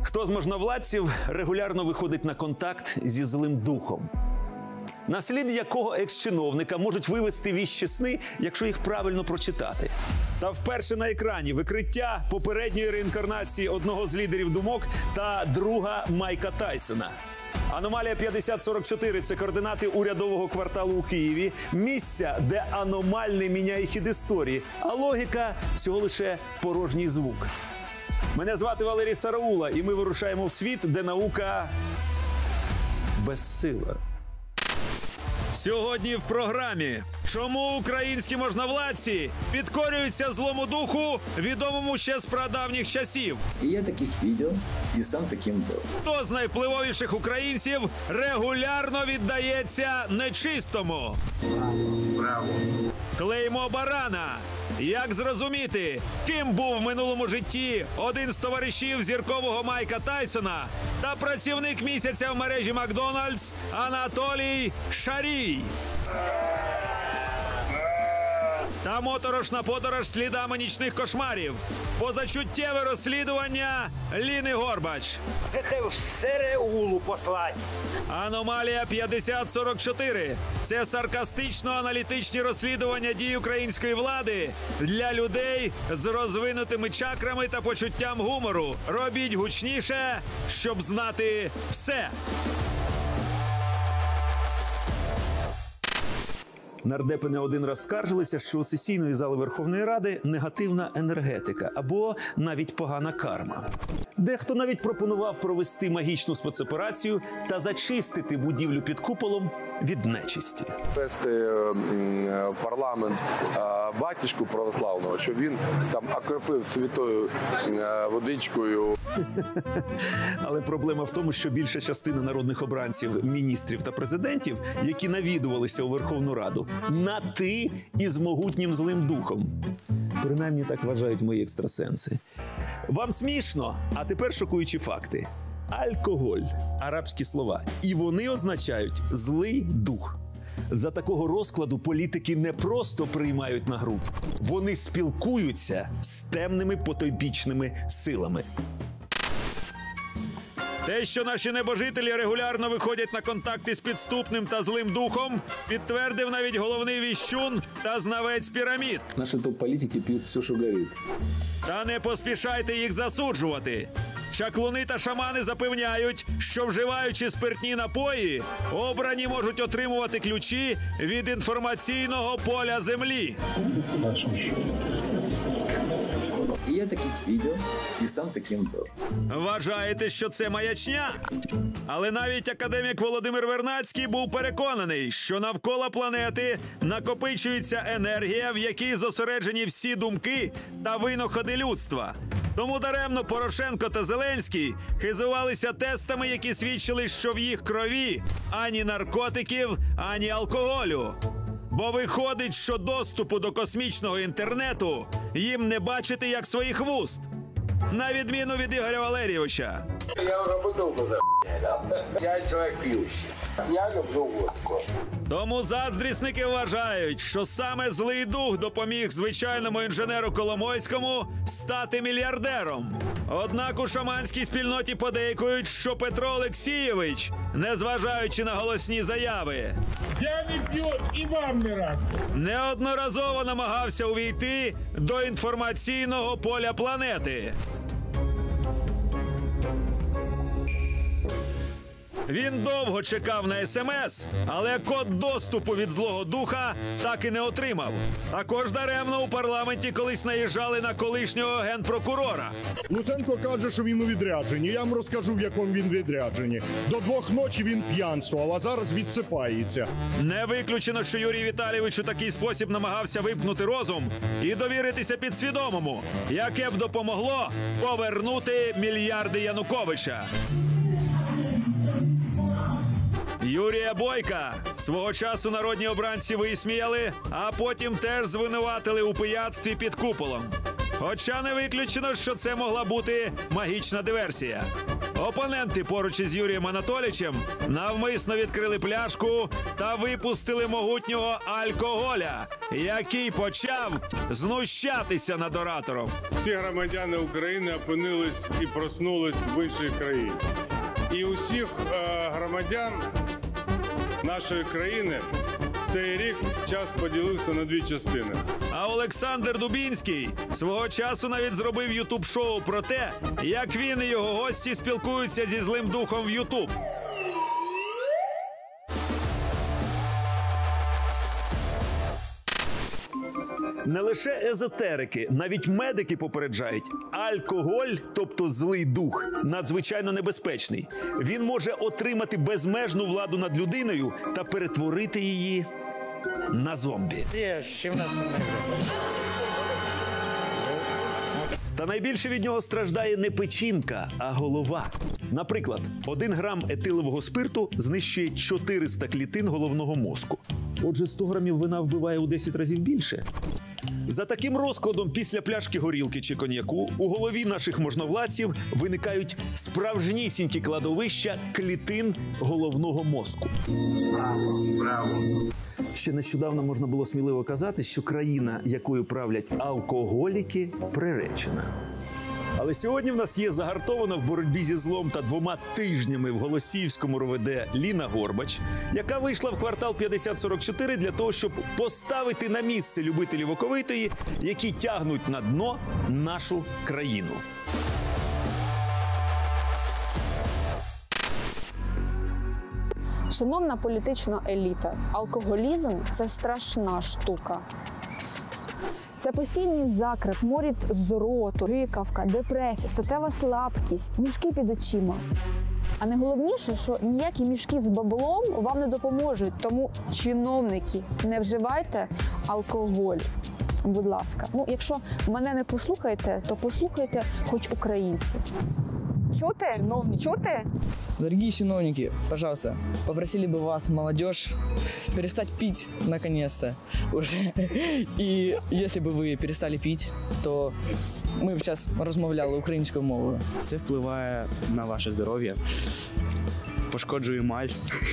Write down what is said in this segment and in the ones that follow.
Хто з можновладців регулярно виходить на контакт зі злим духом? На слід якого екс-чиновника можуть вивести віщі сни, якщо їх правильно прочитати? Та вперше на екрані викриття попередньої реінкарнації одного з лідерів думок та друга Майка Тайсона. Аномалія 5044 – це координати урядового кварталу у Києві, місця, де аномальне міняє хід історії, а логіка – всього лише порожній звук. Мене звати Валерій Сараула, і ми вирушаємо в світ, де наука безсила. Сьогодні в програмі «Чому українські можновладці підкорюються злому духу, відомому ще з прадавніх часів?» І я таких відео, і сам таким був. Хто з найвпливовіших українців регулярно віддається нечистому? Браво. Клеймо барана. Як зрозуміти, ким був в минулому житті один з товаришів зіркового Майка Тайсона та працівник місяця в мережі Макдональдс Анатолій Шарій? Та моторошна подорож слідами нічних кошмарів. Позачуттєве розслідування Ліни Горбач. Це в СРУ послать. Аномалія 5044 – це саркастично-аналітичні розслідування дій української влади для людей з розвинутими чакрами та почуттям гумору. Робіть гучніше, щоб знати все. Нардепи не один раз скаржилися, що у сесійної зали Верховної Ради негативна енергетика або навіть погана карма. Дехто навіть пропонував провести магічну спецоперацію та зачистити будівлю під куполом від нечисті. Вести в парламент батюшку православного, щоб він там окропив святою водичкою. Але проблема в тому, що більша частина народних обранців, міністрів та президентів, які навідувалися у Верховну Раду, на «ти» із могутнім злим духом. Принаймні так вважають мої екстрасенси. Вам смішно? А тепер шокуючі факти. Алкоголь – арабські слова. І вони означають «злий дух». За такого розкладу політики не просто приймають на гру. Вони спілкуються з темними потойбічними силами. Те, що наші небожителі регулярно виходять на контакти з підступним та злим духом, підтвердив навіть головний віщун та знавець пірамід. Наші топ-політики п'ють все, що горить. Та не поспішайте їх засуджувати. Чаклуни та шамани запевняють, що вживаючи спиртні напої, обрані можуть отримувати ключі від інформаційного поля Землі. І я таких відео, і сам таким був. Вважаєте, що це маячня? Але навіть академік Володимир Вернадський був переконаний, що навколо планети накопичується енергія, в якій зосереджені всі думки та винаходи людства. Тому даремно Порошенко та Зеленський хизувалися тестами, які свідчили, що в їх крові ані наркотиків, ані алкоголю. Бо виходить, що доступу до космічного інтернету їм не бачити як своїх вуст. На відміну від Ігоря Валерійовича. Я вже бутылку за***нял. Я чоловік п'ющий. Я люблю водку. Тому заздрісники вважають, що саме злий дух допоміг звичайному інженеру Коломойському стати мільярдером. Однак у шаманській спільноті подейкують, що Петро Олексійович, незважаючи на голосні заяви, «Я не п'ю і вам не раджу», неодноразово намагався увійти до інформаційного поля планети. Він довго чекав на СМС, але код доступу від злого духа так і не отримав. Також даремно у парламенті колись наїжджали на колишнього генпрокурора. Луценко каже, що він у відрядженні. Я вам розкажу, в якому він відрядженні. До 2 ночі він п'янствував, а зараз відсипається. Не виключено, що Юрій Віталійович у такий спосіб намагався вимкнути розум і довіритися підсвідомому, яке б допомогло повернути мільярди Януковича. Юрія Бойка свого часу народні обранці висміяли, а потім теж звинуватили у пияцтві під куполом. Хоча не виключено, що це могла бути магічна диверсія. Опоненти поруч із Юрієм Анатолійовичем навмисно відкрили пляшку та випустили могутнього алкоголя, який почав знущатися над оратором. Всі громадяни України опинились і проснулись в іншій країні. І усіх громадян нашої країни цей рік час поділився на дві частини. А Олександр Дубінський свого часу навіть зробив ютуб-шоу про те, як він і його гості спілкуються зі злим духом в Ютуб. Не лише езотерики, навіть медики попереджають, алкоголь, тобто злий дух, надзвичайно небезпечний. Він може отримати безмежну владу над людиною та перетворити її на зомбі. Та найбільше від нього страждає не печінка, а голова. Наприклад, 1 грам етилового спирту знищує 400 клітин головного мозку. Отже, 100 грамів вина вбиває у 10 разів більше. За таким розкладом після пляшки горілки чи коньяку у голові наших можновладців виникають справжнісінькі кладовища клітин головного мозку. Ще нещодавно можна було сміливо казати, що країна, якою правлять алкоголіки, приречена. Але сьогодні в нас є загартована в боротьбі зі злом та 2 тижнями в Голосіївському РОВД Ліна Горбач, яка вийшла в квартал 5044 для того, щоб поставити на місце любителів оковитої, які тягнуть на дно нашу країну. Шановна політична еліта, алкоголізм – це страшна штука. Це постійний закрив, сморід з роту, гикавка, депресія, статева слабкість, мішки під очима. А найголовніше, що ніякі мішки з баблом вам не допоможуть. Тому, чиновники, не вживайте алкоголь. Будь ласка. Якщо мене не послухаєте, то послухайте хоч українців. Чути? Чути? Дорогие чиновники, пожалуйста, попросили бы вас, молодежь, перестать пить наконец-то уже. И если бы вы перестали пить, то ми б зараз розмовляли українською мовою. Це впливає на ваше здоров'я, пошкоджує емаль,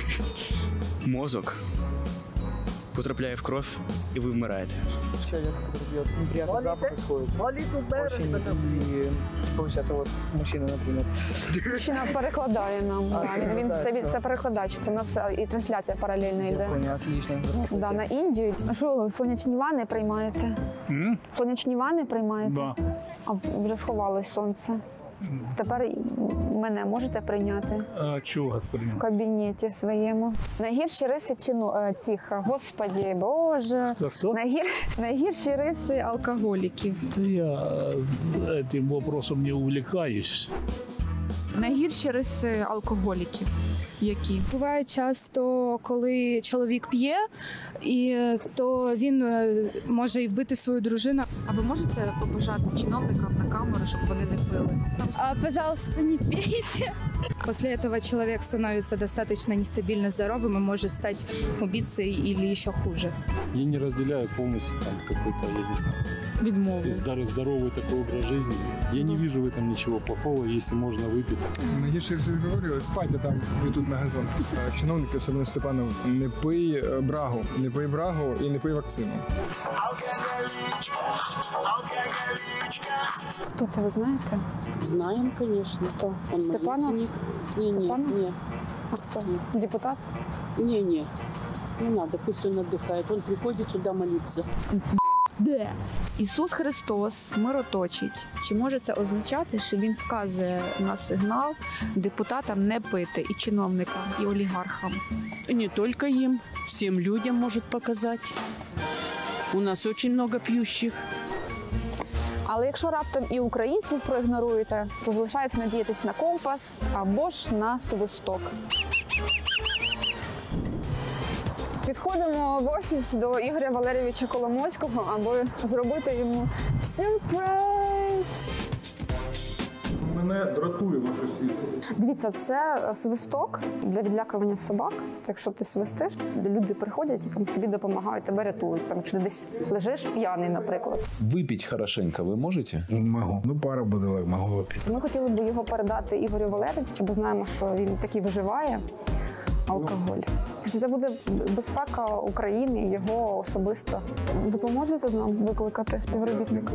мозок, потрапляє в кров і ви вмираєте. Человек, который пьет, неприятный запах исходит. Очень, и получается, вот мужчина, например. Мужчина перекладає нам. Він це перекладач. Це у нас і трансляція паралельно йде. Отлично. Да, на Індію. А що, сонячні ванни приймаєте? Сонячні ванни приймаєте? Да. А вже сховалось сонце. Тепер мене можете прийняти? А чого вас прийняти? В кабінеті своєму. Найгірші риси цих, господі, боже. Хто? Найгірші риси алкоголіків. Я цим вопросом не увлекаюсь. Найгірші риси алкоголіків. Які? Буває часто, коли чоловік п'є, і то він може і вбити свою дружину. А ви можете побажати чиновникам на камеру, щоб вони не пили? Пожалуйста, не пейте. После этого человек становится достаточно нестабильно здоровым и может стать убийцей или еще хуже. Я не разделяю полностью там какой-то, я не знаю, Відмову. здоровый такой образ жизни. Я не вижу в этом ничего плохого, если можно выпить. Найгірше говорю, спать там і тут на газон. Чиновники, особливо Степанов, не пий брагу, і не пий вакцину. Хто це, ви знаєте? Знаем, конечно. Кто? Он Степанов? Не. А кто? Депутат? Не надо, пусть он отдыхает. Он приходит сюда молиться. Де? Ісус Христос мироточить. Чи може це означати, що він вказує на сигнал депутатам не пити, і чиновникам, і олігархам? Не только им, всем людям может показать. У нас очень много пьющих. Але якщо раптом і українців проігноруєте, то залишається надіятись на компас або ж на свисток. Підходимо в офіс до Ігоря Валерійовича Коломойського, аби зробити йому сюрприз. Мене дратує ваше світло. Дивіться, це свисток для відлякування собак. Тобто, якщо ти свистиш, люди приходять і там тобі допомагають, тебе рятують. Там, якщо ти десь лежиш п'яний, наприклад. Выпить хорошенько вы можете? Можу. Ну, пару бутилок можу випити. Ми хотіли б його передати Ігорю Валерійовичу, бо знаємо, що він таки виживає алкоголь. Це буде безпека України і його особисто. Допоможете нам викликати співробітника?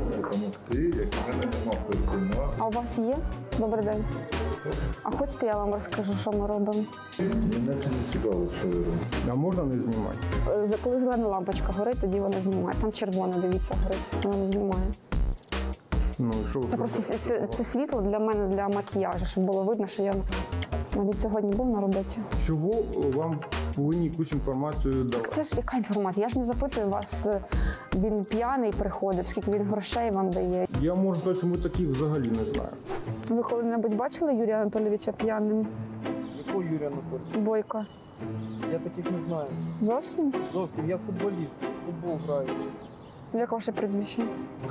А у вас є? Добрий день. А хочете, я вам розкажу, що ми робимо? Мене це не цікаво, що ви робите. А можна не знімати? Коли зелена лампочка горить, тоді вона знімає. Там червона, дивіться, горить. Вона не знімає. Ну, що Це просто це світло для мене, для макіяжу, щоб було видно, що я навіть сьогодні був на роботі. Чого вам повинні якусь інформацію давати? Це ж яка інформація? Я ж не запитую вас, він п'яний приходив, скільки він грошей вам дає. Я можу сказати, що ми таких взагалі не знаємо. Ви коли-небудь бачили Юрія Анатолійовича п'яним? Якого Юрія Анатолійовича? Бойко. Я таких не знаю. Зовсім? Зовсім. Я футболіст. Футбол граю. Як ваше прізвище?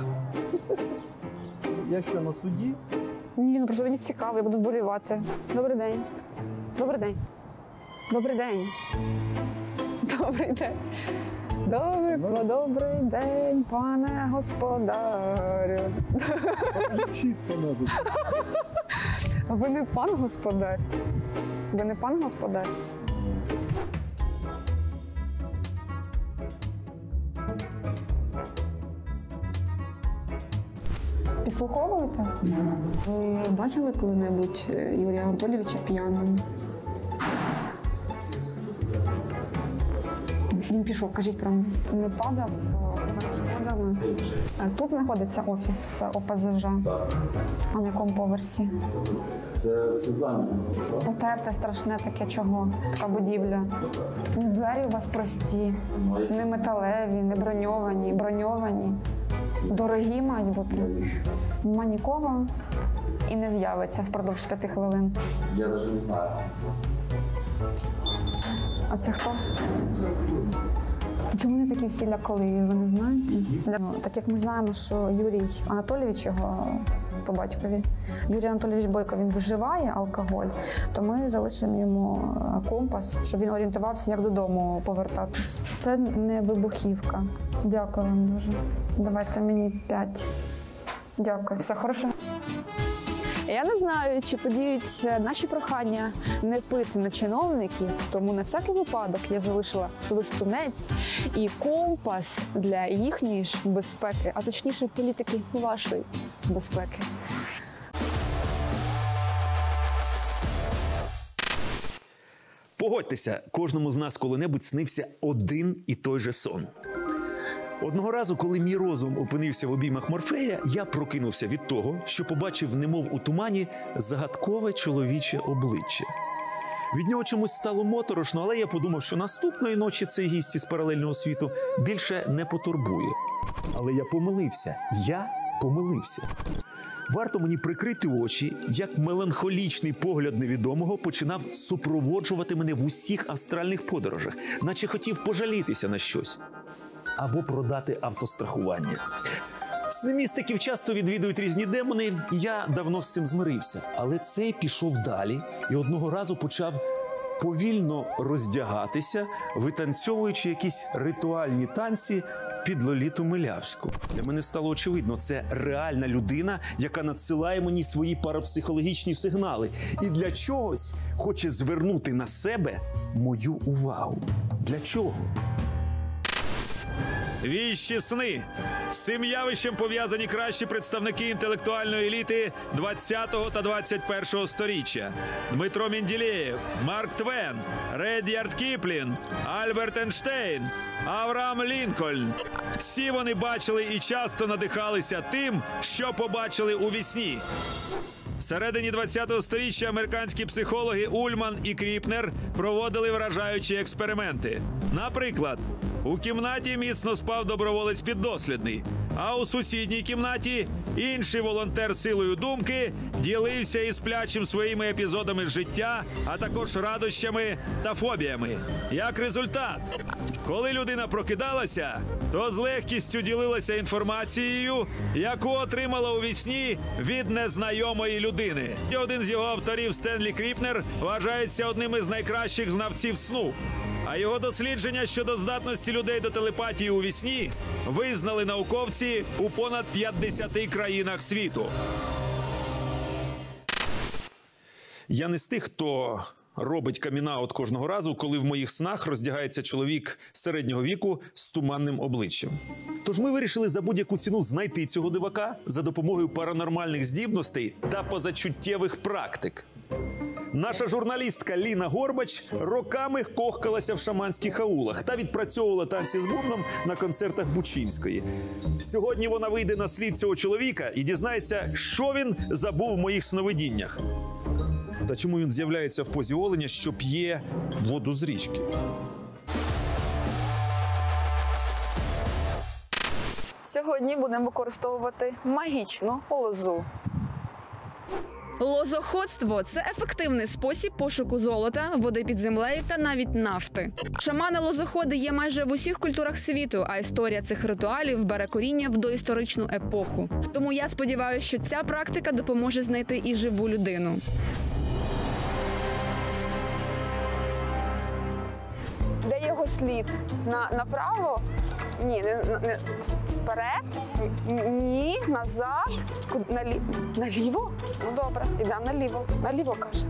Я що, на суді? Ні, ну просто мені цікаво, я буду вболівати. Добрий день. Добрий день. Добрий день. Добрий день. Добрий день, пане господарю. Вчиться треба. Ви не пан господар? Ви не пан господар? Підслуховуєте? Ви бачили коли-небудь Юрія Анатолійовича п'яним? Він пішов, кажіть, прям не падав сходами. Тут знаходиться офіс ОПЗЖ. А на якому поверсі? Це здання. Потерте страшне таке чого, така будівля. Двері у вас прості, не металеві, не броньовані, броньовані. Дорогі мають бути. Нема нікого і не з'явиться впродовж 5 хвилин. Я навіть не знаю. А це хто? Чому вони такі всі лякливі, ви не знаєте? Так як ми знаємо, що Юрій Анатолійович, його по батькові, Юрій Анатолійович Бойко, він вживає алкоголь, то ми залишимо йому компас, щоб він орієнтувався, як додому повертатись. Це не вибухівка. Дякую вам дуже. Давайте мені 5. Дякую. Все хорошо? Я не знаю, чи подіють наші прохання не пити на чиновників, тому на всякий випадок я залишила свистунець і компас для їхньої ж безпеки, а точніше політики вашої безпеки. Погодьтеся, кожному з нас коли-небудь снився один і той же сон. Одного разу, коли мій розум опинився в обіймах Морфея, я прокинувся від того, що побачив, немов у тумані, загадкове чоловіче обличчя. Від нього чомусь стало моторошно, але я подумав, що наступної ночі цей гість із паралельного світу більше не потурбує. Але я помилився. Варто мені прикрити очі, як меланхолічний погляд невідомого починав супроводжувати мене в усіх астральних подорожах, наче хотів пожалітися на щось. Або продати автострахування. Снемістиків часто відвідують різні демони, і я давно з цим змирився. Але цей пішов далі і одного разу почав повільно роздягатися, витанцьовуючи якісь ритуальні танці під Лоліту Милявську. Для мене стало очевидно, це реальна людина, яка надсилає мені свої парапсихологічні сигнали. І для чогось хоче звернути на себе мою увагу. Для чого? Віщі сни. З цим явищем пов'язані кращі представники інтелектуальної еліти 20-го та 21-го сторіччя. Дмитро Менділеєв, Марк Твен, Ред'ярд Кіплін, Альберт Ейнштейн, Авраам Лінкольн. Всі вони бачили і часто надихалися тим, що побачили у вісні. Всередині 20-го сторіччя американські психологи Ульман і Кріпнер проводили вражаючі експерименти. Наприклад, у кімнаті міцно спав доброволець піддослідний, а у сусідній кімнаті інший волонтер силою думки ділився із сплячим своїми епізодами з життя, а також радощами та фобіями. Як результат, коли людина прокидалася, то з легкістю ділилася інформацією, яку отримала у вісні від незнайомої людини. Один з його авторів, Стенлі Кріпнер, вважається одним із найкращих знавців сну. А його дослідження щодо здатності людей до телепатії у вісні визнали науковці у понад 50 країнах світу. Я не з тих, хто робить камін-аут кожного разу, коли в моїх снах роздягається чоловік середнього віку з туманним обличчям. Тож ми вирішили за будь-яку ціну знайти цього дивака за допомогою паранормальних здібностей та позачуттєвих практик. Наша журналістка Ліна Горбач роками кохкалася в шаманських аулах та відпрацьовувала танці з бубном на концертах Бучинської. Сьогодні вона вийде на слід цього чоловіка і дізнається, що він забув в моїх сновидіннях. Та чому він з'являється в позі оленя, що п'є воду з річки? Сьогодні будемо використовувати магічну лозу. Лозоходство – це ефективний спосіб пошуку золота, води під землею та навіть нафти. Шамани-лозоходи є майже в усіх культурах світу, а історія цих ритуалів бере коріння в доісторичну епоху. Тому я сподіваюся, що ця практика допоможе знайти і живу людину. Де його слід? Направо? Ні, не вперед? Ні, назад? Наліво? Ну добре, йдемо наліво. Наліво, каже.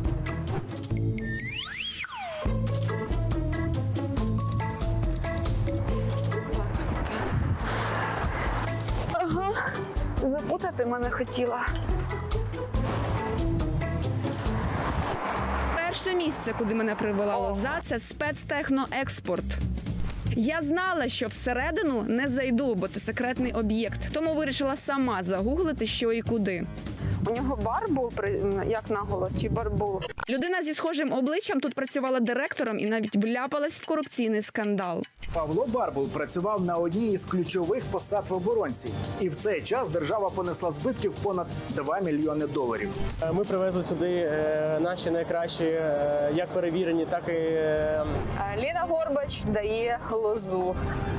Ага, запутати мене хотіла. Перше місце, куди мене привела лоза, це спецтехноекспорт. Я знала, що всередину не зайду, бо це секретний об'єкт, тому вирішила сама загуглити, що і куди. У нього барбул, як наголос, чи барбул? Людина зі схожим обличчям тут працювала директором і навіть вляпалась в корупційний скандал. Павло Барбул працював на одній із ключових посад в оборонці. І в цей час держава понесла збитків понад $2 мільйони. Ми привезли сюди наші найкращі, як перевірені, так і... Ліна Горбач дає лозу.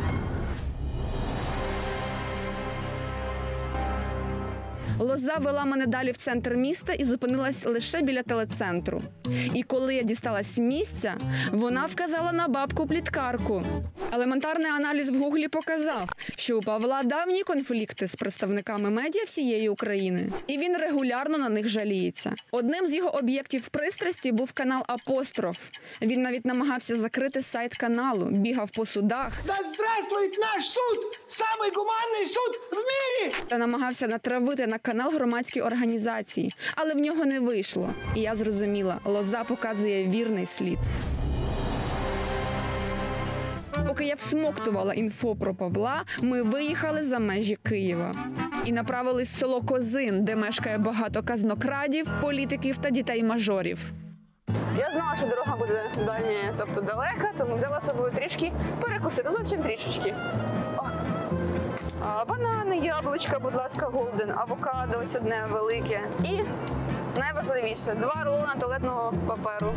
Лоза вела мене далі в центр міста і зупинилась лише біля телецентру. І коли я дісталась місця, вона вказала на бабку-пліткарку. Елементарний аналіз в Гуглі показав, що у Павла давні конфлікти з представниками медіа всієї України. І він регулярно на них жаліється. Одним з його об'єктів пристрасті був канал «Апостроф». Він навіть намагався закрити сайт каналу, бігав по судах. Да здравствует наш суд! Самый гуманный суд в мире! Та намагався натравити на канал громадські організації. Але в нього не вийшло. І я зрозуміла, лоза показує вірний слід. Поки я всмоктувала інфо про Павла, ми виїхали за межі Києва. І направились в село Козин, де мешкає багато казнокрадів, політиків та дітей-мажорів. Я знала, що дорога буде дальня, тобто далека, тому взяла з собою трішки перекусити, зовсім трішечки. Банани, яблучка, будь ласка, голден, авокадо, ось одне велике. І найважливіше, 2 рулона туалетного паперу.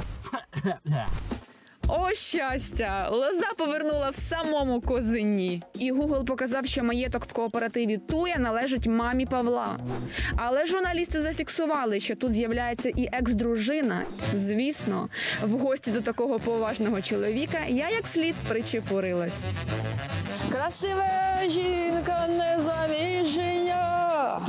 О, щастя! Лоза повернула в самому Козині. І Google показав, що маєток в кооперативі Туя належить мамі Павла. Але журналісти зафіксували, що тут з'являється і екс-дружина. Звісно, в гості до такого поважного чоловіка я як слід причепурилась. Красива жінка незаміжня!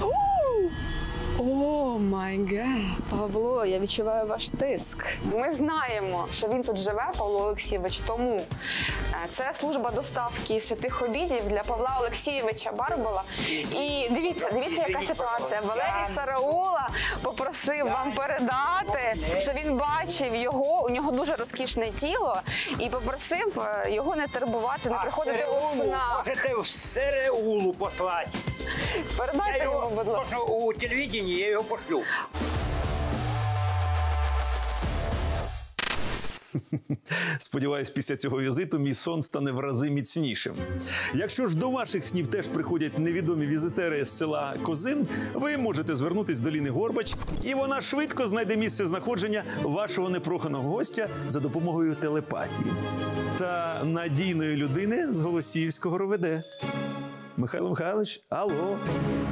О, май гад! Павло, я відчуваю ваш тиск. Ми знаємо, що він тут живе, Павло Олексійович, тому це служба доставки святих обідів для Павла Олексійовича Барбула. І дивіться, яка ситуація. Валерій Сараула попросив вам передати, що він бачив його, у нього дуже розкішне тіло, і попросив його не турбувати, не приходити у снах. Можете в Сараулу послати. Передайте йому, будь ласка. У телевидении я його пошлю. Сподіваюсь, після цього візиту мій сон стане в рази міцнішим. Якщо ж до ваших снів теж приходять невідомі візитери з села Козин, ви можете звернутись до Ліни Горбач, і вона швидко знайде місце знаходження вашого непроханого гостя за допомогою телепатії. Та надійної людини з Голосіївського РОВД. Михайло Михайлович, алло!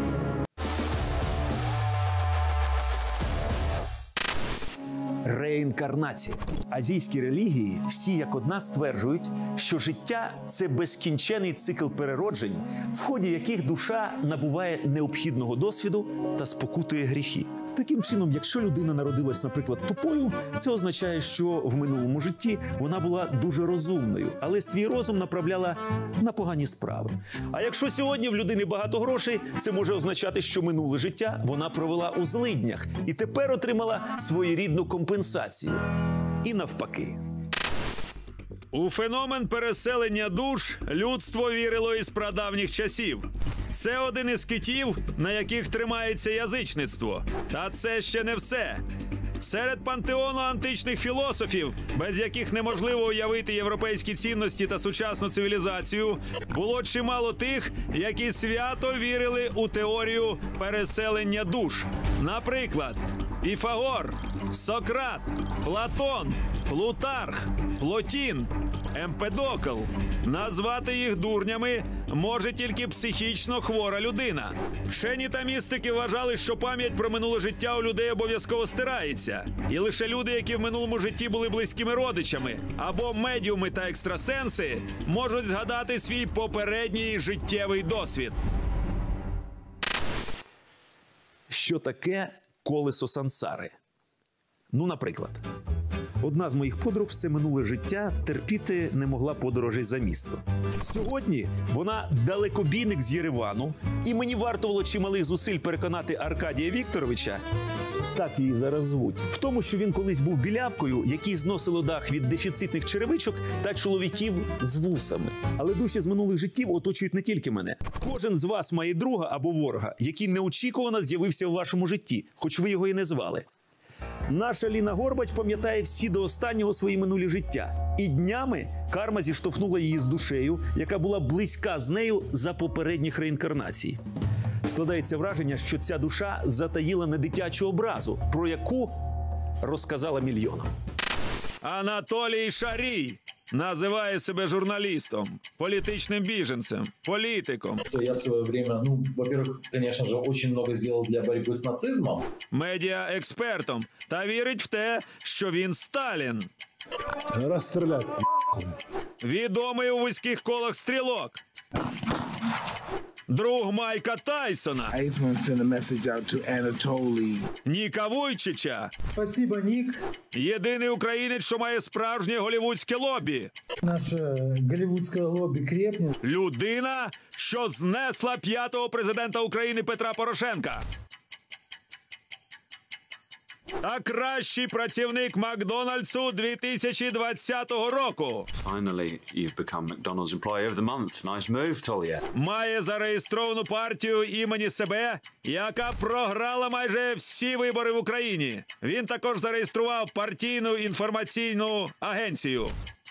Реінкарнація. Азійські релігії всі як одна стверджують, що життя – це безкінчений цикл перероджень, в ході яких душа набуває необхідного досвіду та спокутує гріхи. Таким чином, якщо людина народилась, наприклад, тупою, це означає, що в минулому житті вона була дуже розумною, але свій розум направляла на погані справи. А якщо сьогодні в людини багато грошей, це може означати, що минуле життя вона провела у злиднях і тепер отримала своєрідну компенсацію. І навпаки. У феномен переселення душ людство вірило із прадавніх часів. Це один із китів, на яких тримається язичництво. Та це ще не все. Серед пантеону античних філософів, без яких неможливо уявити європейські цінності та сучасну цивілізацію, було чимало тих, які свято вірили у теорію переселення душ. Наприклад, Піфагор, Сократ, Платон, Плутарх, Плотін, Емпедокл. Назвати їх дурнями може тільки психічно хвора людина. Вчені та містики вважали, що пам'ять про минуле життя у людей обов'язково стирається. І лише люди, які в минулому житті були близькими родичами, або медіуми та екстрасенси, можуть згадати свій попередній життєвий досвід. Що таке колесо сансари? Ну, наприклад, одна з моїх подруг все минуле життя терпіти не могла подорожей за місто. Сьогодні вона далекобійник з Єревану, і мені вартувало чималих зусиль переконати Аркадія Вікторовича, так її зараз звуть, в тому, що він колись був білявкою, який зносило дах від дефіцитних черевичок та чоловіків з вусами. Але душі з минулих життів оточують не тільки мене. Кожен з вас має друга або ворога, який неочікувано з'явився в вашому житті, хоч ви його і не звали. Наша Ліна Горбач пам'ятає всі до останнього свої минулі життя. І днями карма зіштовхнула її з душею, яка була близька з нею за попередніх реінкарнацій. Складається враження, що ця душа затаїла недитячу образу, про яку розказала мільйонам. Анатолій Шарій називає себе журналістом, політичним біженцем, політиком. Я в свое время, во-первых, конечно же, очень много сделал для борьбы с нацизмом. Медіа-експертом та вірить в те, що він Сталін. Розстріляти. Відомий у вузьких колах стрілок. Друг Майка Тайсона. Ніка Вуйчича. Спасибо, Нік. Єдиний українець, що має справжнє голівудське лобі. Наше голівудське лобі крепне. Людина, що знесла 5-го президента України Петра Порошенка. Та кращий працівник Макдональдсу 2020 року. Finally, you've become McDonald's Employee of the Month. Nice move, Talia. Має зареєстровану партію імені себе, яка програла майже всі вибори в Україні. Він також зареєстрував партійну інформаційну агенцію.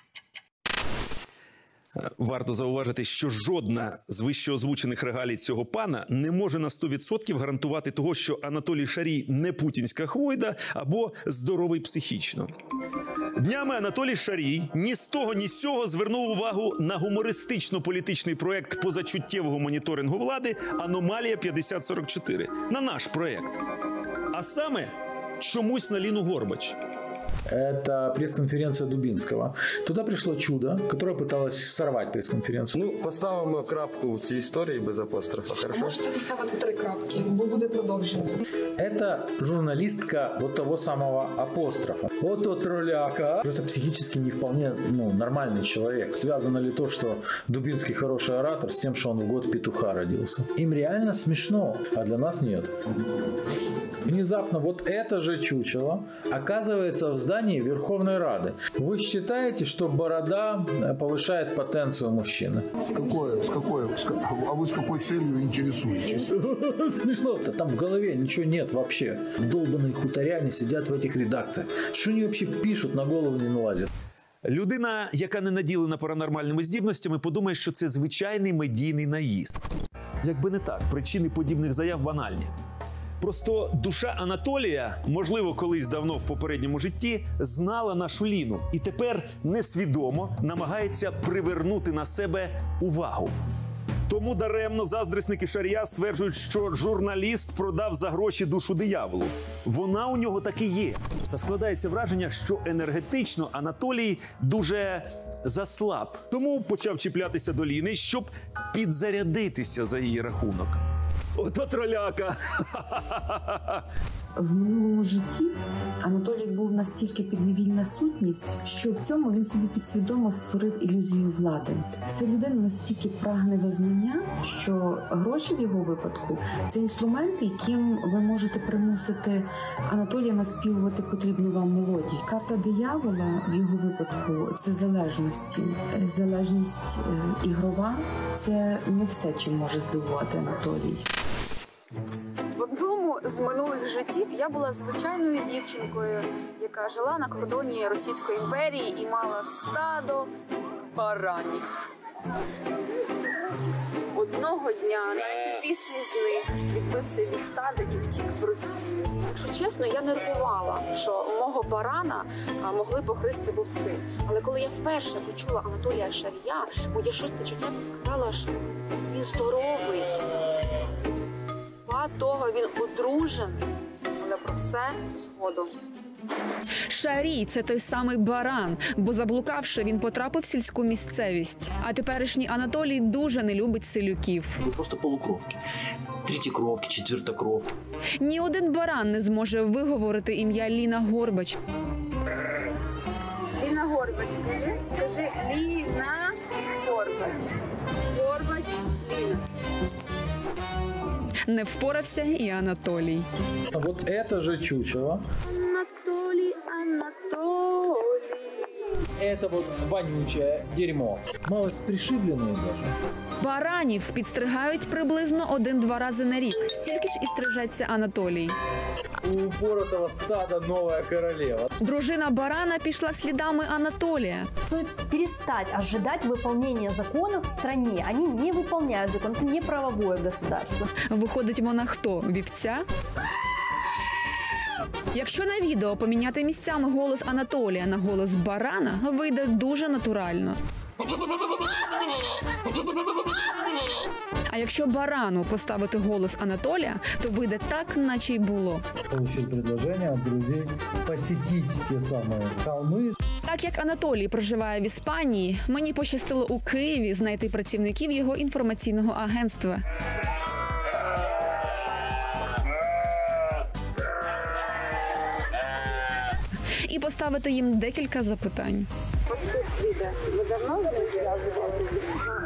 Варто зауважити, що жодна з вищеозвучених регалій цього пана не може на 100% гарантувати того, що Анатолій Шарій не путінська хвойда або здоровий психічно. Днями Анатолій Шарій ні з того, ні з сього звернув увагу на гумористично-політичний проєкт позачуттєвого моніторингу влади «Аномалія 5044» на наш проєкт. А саме чомусь на Ліну Горбач. Это пресс-конференция Дубинского. Туда пришло чудо, которое пыталось сорвать пресс-конференцию. Поставимо крапку в цій історії без апострофа, хорошо? Можете поставити 3 крапки, бо буде продовження. Это журналистка вот того самого апострофа. Вот тот роляка. Просто психически не вполне нормальный человек. Связано ли то, что Дубинский хороший оратор, с тем, что он в год петуха родился? Им реально смешно, а для нас нет. Внезапно вот это же чучело оказывается в здании здании Верховной Рады. Вы считаете, что борода повышает потенцию мужчины? А вы с какой целью интересуетесь? Смешно. Там в голове ничего нет вообще. Долбаные хуторяне сидят в этих редакциях. Что они вообще пишут, на голову не налазят. Людина, яка не наділена паранормальними здібностями, подумає, що це звичайний медійний наїзд. Якби не так, причини подібних заяв банальні. Просто душа Анатолія, можливо, колись давно в попередньому житті, знала нашу Ліну і тепер несвідомо намагається привернути на себе увагу. Тому даремно заздрісники Шарія стверджують, що журналіст продав за гроші душу дияволу. Вона у нього таки є. Та складається враження, що енергетично Анатолій дуже заслаб. Тому почав чіплятися до Ліни, щоб підзарядитися за її рахунок. Ото троляка! В минулому житті Анатолій був настільки підневільна сутність, що в цьому він собі підсвідомо створив ілюзію влади. Це людина настільки прагне визнання, що гроші в його випадку – це інструменти, яким ви можете примусити Анатолія наспівувати потрібну вам мелодію. Карта диявола в його випадку – це залежності. Залежність ігрова – це не все, чим може здивувати Анатолій. В одному з минулих життів я була звичайною дівчинкою, яка жила на кордоні Російської імперії і мала стадо баранів. Одного дня найбільший з них відбився від стада і втік в Росію. Якщо чесно, я нервувала, що мого барана могли погризти вовки. Але коли я вперше почула Анатолія Шарія, моє шосте чуття підказало, що він здоровий. Того він одружений, але про все згодом. Шарій – це той самий баран, бо заблукавши, він потрапив в сільську місцевість. А теперішній Анатолій дуже не любить селюків. Ви просто полукровки. Третєкровки, четвертокровки. Ні один баран не зможе виговорити ім'я Ліна Горбач. Ліна Горбач, скажи. Скажи Ліна Горбач. Горбач Ліна. Не впорався і Анатолій. А вот это же чучело. Анатолій. Это вот вонючее дерьмо. Малость пришибленное даже. Баранів підстригають приблизно 1-2 рази на рік. Стільки ж і стрижеться Анатолій. У упоротого стада новая королева. Дружина барана пішла слідами Анатолія. Стоит перестать ожидать выполнения законов в стране. Они не выполняют закон. Это не правовое государство. Виходить, вона хто? Вівця? Якщо на відео поміняти місцями голос Анатолія на голос барана, вийде дуже натурально. А якщо барану поставити голос Анатолія, то вийде так, наче й було. Получил предложение от друзей посетить те самые холмы. Так як Анатолій проживає в Іспанії, мені пощастило у Києві знайти працівників його інформаційного агентства. І поставити їм декілька запитань. Ви давно з ним зв'язувалися?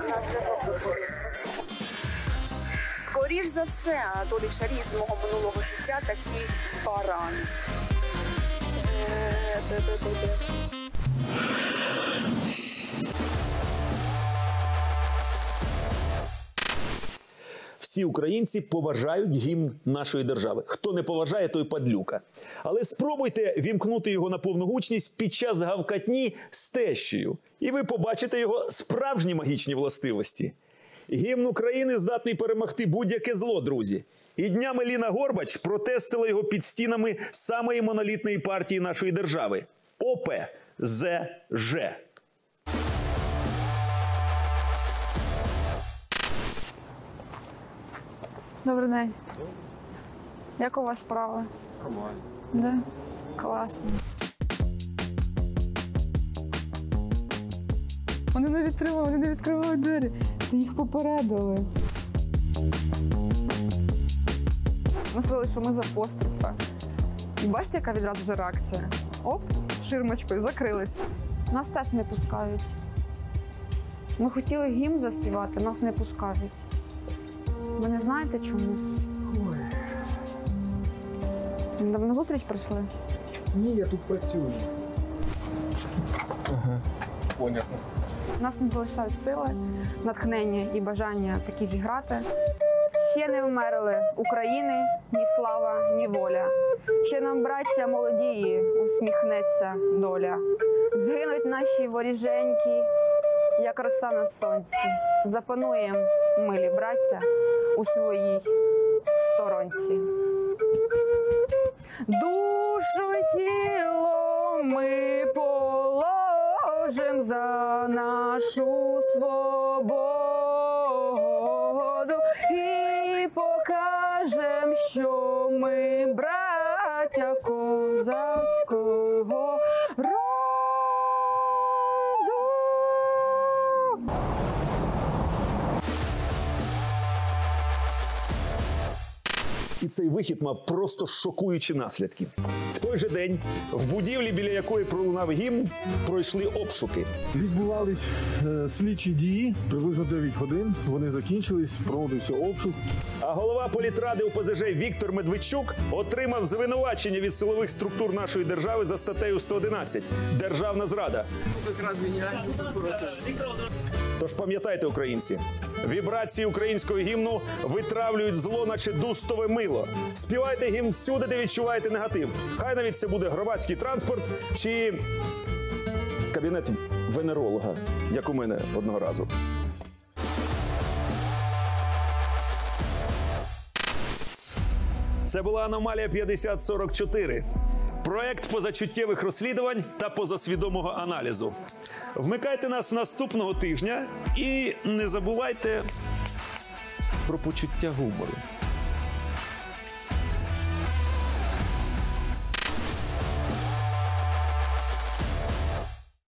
Скоріш за все, Анатолій Шарій з мого минулого життя такий баран. Всі українці поважають гімн нашої держави. Хто не поважає, той падлюка. Але спробуйте вімкнути його на повну гучність під час гавкатні з тещею. І ви побачите його справжні магічні властивості. Гімн України здатний перемогти будь-яке зло, друзі. І днями Ліна Горбач протестила його під стінами самої монолітної партії нашої держави – ОПЗЖ. Добрий день. Як у вас справа? Нормально. Да? Класно. Вони не відкривають двері. Це їх попередили. Ми сказали, що ми з апострофа. І бачите, яка відразу вже реакція? Оп, з ширмочкою, закрились. Нас теж не пускають. Ми хотіли гімн заспівати, нас не пускають. Ви не знаєте чому? На зустріч прийшли? Ні, я тут працюю. Ага, понятно. Нас не залишають сили, натхнення і бажання такі зіграти. Ще не вмерли України ні слава, ні воля. Ще нам, браття молодії, усміхнеться доля. Згинуть наші воріженьки, як роса на сонці. Запануєм, милі браття, у своїй сторонці. Душу й тіло ми положим за нашу свободу і покажем, що ми браття козацького роду. І цей вихід мав просто шокуючі наслідки. В той же день в будівлі, біля якої пролунав гімн, пройшли обшуки. Відбувались слідчі дії, приблизно 9 годин. Вони закінчились, проводився обшук. А голова політради УПЗЖ Віктор Медведчук отримав звинувачення від силових структур нашої держави за статтею 111 «Державна зрада». Тож пам'ятайте, українці, вібрації українського гімну витравлюють зло, наче дустове мило. Співайте гімн всюди, де відчуваєте негатив. Хай навіть це буде громадський транспорт чи кабінет венеролога, як у мене одного разу. Це була «Аномалія 5044». Проект позачуттєвих розслідувань та позасвідомого аналізу. Вмикайте нас наступного тижня і не забувайте про почуття гумору.